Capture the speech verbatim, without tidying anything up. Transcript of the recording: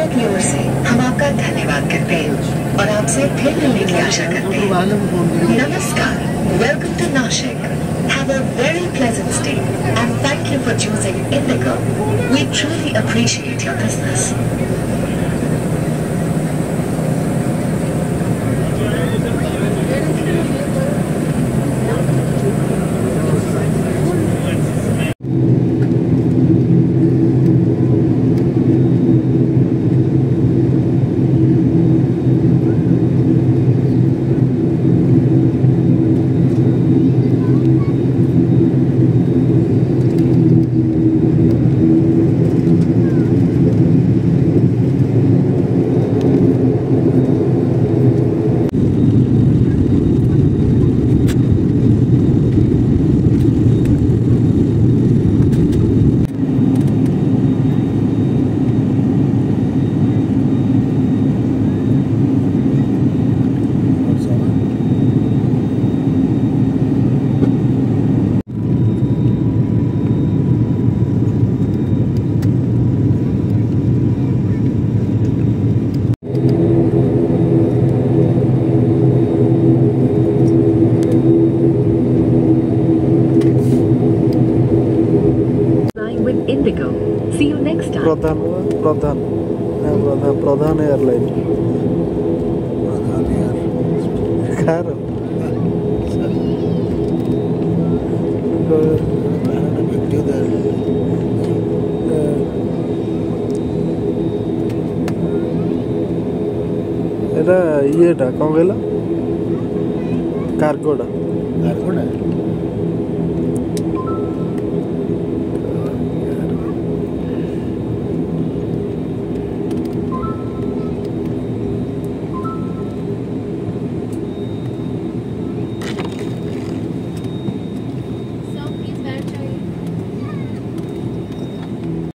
की ओर से हम आपका धन्यवाद करते हैं और आपसे फिर मिलने की आशा करते हैं। नमस्कार, welcome to Nashik. Have a very pleasant stay and thank you for choosing Indigo. We truly appreciate your business. Indigo. See you next time. Pradhan, Pradhan, Pradhan, Pradhan Airline. Pradhan Air. Car. এটা ইয়েটা কম গেল কার্গোটা কার্গোটা